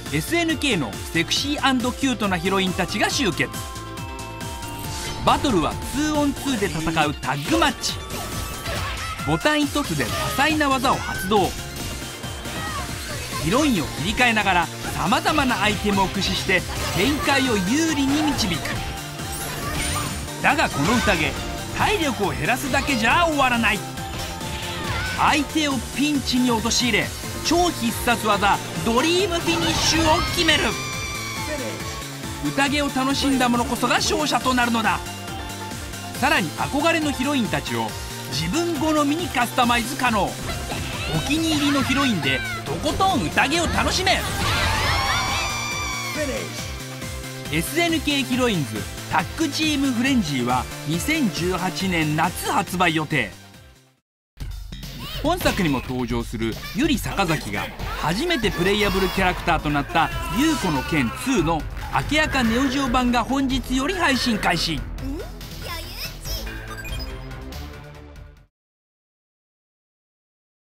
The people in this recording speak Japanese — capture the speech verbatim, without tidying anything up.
エスエヌケー のセクシー&キュートなヒロインたちが集結。バトルは ツーオンツー で戦うタッグマッチ。ボタン一つで多彩な技を発動。ヒロインを切り替えながらさまざまなアイテムを駆使して展開を有利に導く。だがこの宴、体力を減らすだけじゃ終わらない。相手をピンチに陥れ、超必殺技ドリームフィニッシュを決める。宴を楽しんだ者こそが勝者となるのだ。さらに憧れのヒロインたちを自分好みにカスタマイズ可能。お気に入りのヒロインでとことん宴を楽しめ。 エスエヌケー ヒロインズタッグチームフレンジーはにせんじゅうはちねん夏発売予定。本作にも登場するゆり坂崎が初めてプレイヤブルキャラクターとなった「ゆうこの剣ツー」の明らかネオジオ版が本日より配信開始。